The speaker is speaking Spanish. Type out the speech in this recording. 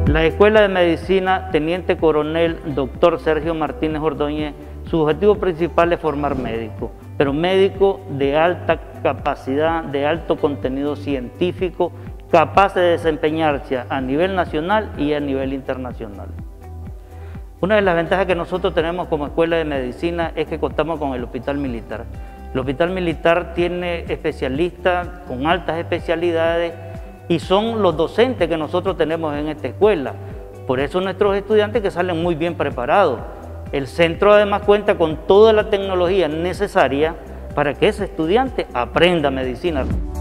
La Escuela de Medicina Teniente Coronel Dr. Sergio Martínez Ordóñez, su objetivo principal es formar médicos, pero médicos de alta capacidad, de alto contenido científico, capaces de desempeñarse a nivel nacional y a nivel internacional. Una de las ventajas que nosotros tenemos como Escuela de Medicina es que contamos con el Hospital Militar. El Hospital Militar tiene especialistas con altas especialidades y son los docentes que nosotros tenemos en esta escuela. Por eso nuestros estudiantes que salen muy bien preparados. El centro además cuenta con toda la tecnología necesaria para que ese estudiante aprenda medicina.